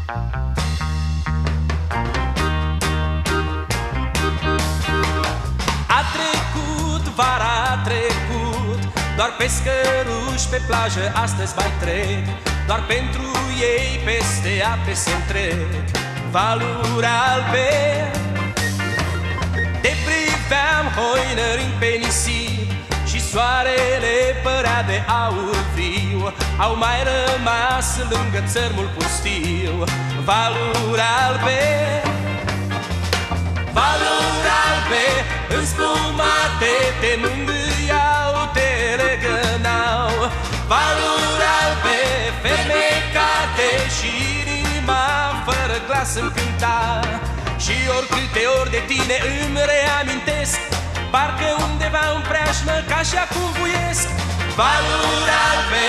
A trecut, vara a trecut, doar pescăruși pe plajă astăzi mai trec. Doar pentru ei peste ape se întrec valuri albe. Te priveam hoinărind pe nisip și soarele părea de aur viu. Au mai rămas lângă țărmul pustiu valuri albe. Valuri albe înspumate te mângâiau, te legănau. Valuri albe fermecate și inima fără glas îmi cânta. Și oricâte ori de tine îmi reamintesc, parcă undeva în preajmă ca și acum vuiesc. Valuri albe,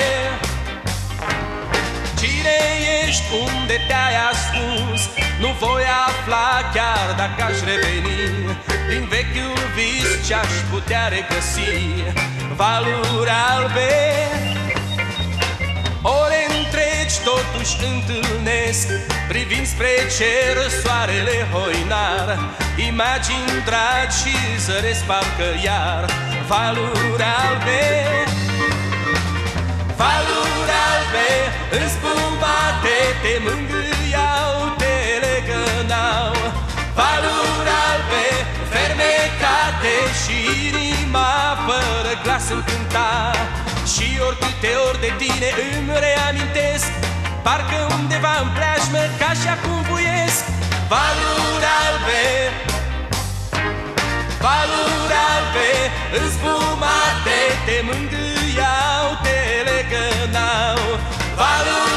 cine ești, unde te-ai ascuns? Nu voi afla chiar dacă aș reveni din vechiul vis ce-aș putea regăsi. Valuri albe, ore întregi totuși întâlnesc, privind spre cer soarele hoinar. Imagini dragi și zăresc parcă iar valuri albe. Valuri albe înspumate te mângâiau, te legănau. Valuri albe fermecate și inima fără glas îmi cânta. Și oricâte ori de tine îmi reamintesc, parcă undeva în preajmă ca și acum vuiesc. Valuri albe, valuri albe înspumate te mângâiau, te legănau. Valuri